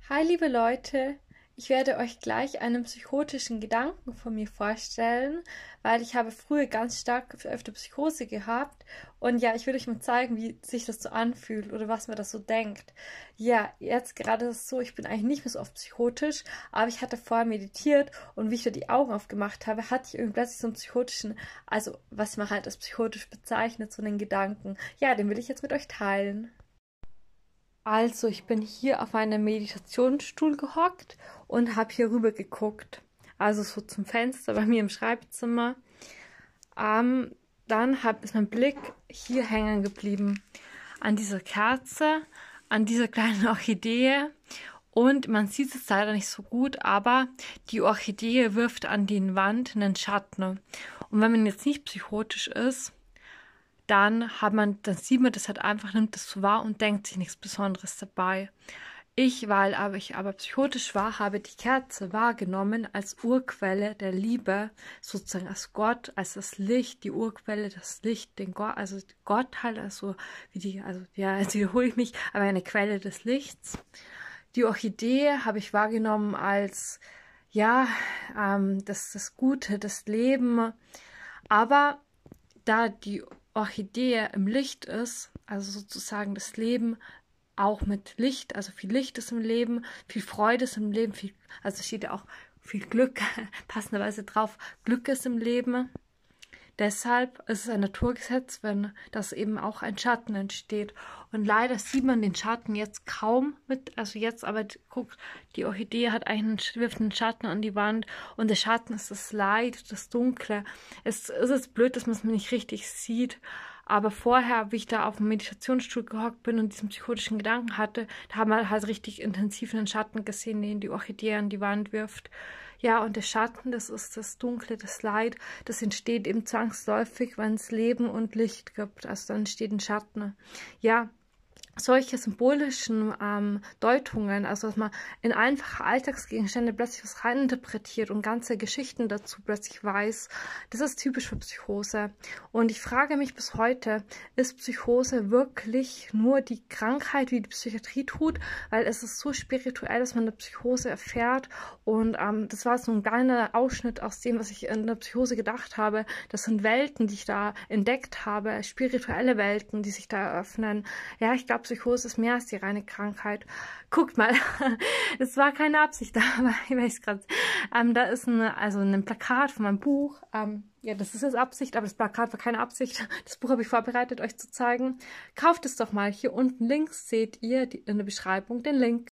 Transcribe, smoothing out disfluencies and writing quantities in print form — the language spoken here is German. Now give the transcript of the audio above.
Hi, liebe Leute, ich werde euch gleich einen psychotischen Gedanken von mir vorstellen, weil ich habe früher ganz stark öfter Psychose gehabt und ja, ich will euch mal zeigen, wie sich das so anfühlt oder was man das so denkt. Ja, jetzt gerade ist es so, ich bin eigentlich nicht mehr so oft psychotisch, aber ich hatte vorher meditiert und wie ich da die Augen aufgemacht habe, hatte ich irgendwie plötzlich so einen psychotischen, also was man halt als psychotisch bezeichnet, so einen Gedanken. Ja, den will ich jetzt mit euch teilen. Also, ich bin hier auf einem Meditationsstuhl gehockt und habe hier rüber geguckt. Also so zum Fenster bei mir im Schreibzimmer. Ist mein Blick hier hängen geblieben. An dieser Kerze, an dieser kleinen Orchidee. Und man sieht es leider nicht so gut, aber die Orchidee wirft an die Wand einen Schatten. Und wenn man jetzt nicht psychotisch ist, dann sieht man das halt einfach, nimmt das so wahr und denkt sich nichts Besonderes dabei. Weil ich aber psychotisch war, habe die Kerze wahrgenommen als Urquelle der Liebe, sozusagen als Gott, als das Licht, die Urquelle, das Licht, den Gott, also Gott halt, also jetzt wiederhole ich mich, aber eine Quelle des Lichts. Die Orchidee habe ich wahrgenommen als, das Gute, das Leben, aber da die Orchidee im Licht ist, also sozusagen das Leben auch mit Licht, also viel Licht ist im Leben, viel Freude ist im Leben, also steht ja auch viel Glück, passenderweise drauf, Glück ist im Leben. Deshalb ist es ein Naturgesetz, wenn das eben auch ein Schatten entsteht. Und leider sieht man den Schatten jetzt kaum mit, also jetzt, aber guckt, die Orchidee hat wirft einen Schatten an die Wand und der Schatten ist das Leid, das Dunkle. Es ist jetzt blöd, dass man es nicht richtig sieht, aber vorher, wie ich da auf dem Meditationsstuhl gehockt bin und diesen psychotischen Gedanken hatte, da haben wir halt richtig intensiv einen Schatten gesehen, den die Orchidee an die Wand wirft. Ja, und der Schatten, das ist das Dunkle, das Leid, das entsteht eben zwangsläufig, wenn es Leben und Licht gibt. Also dann entsteht ein Schatten. Ja, solche symbolischen Deutungen, also dass man in einfache Alltagsgegenstände plötzlich was reininterpretiert und ganze Geschichten dazu plötzlich weiß, das ist typisch für Psychose. Und ich frage mich bis heute, ist Psychose wirklich nur die Krankheit, wie die Psychiatrie tut? Weil es ist so spirituell, dass man eine Psychose erfährt. Und das war so ein kleiner Ausschnitt aus dem, was ich in der Psychose gedacht habe. Das sind Welten, die ich da entdeckt habe, spirituelle Welten, die sich da eröffnen. Ja, ich glaube, Psychose ist mehr als die reine Krankheit. Guckt mal, es war keine Absicht, aber ich weiß gerade, da ist ein Plakat von meinem Buch. Ja, das ist jetzt Absicht, aber das Plakat war keine Absicht. Das Buch habe ich vorbereitet, euch zu zeigen. Kauft es doch mal. Hier unten links seht ihr in der Beschreibung den Link.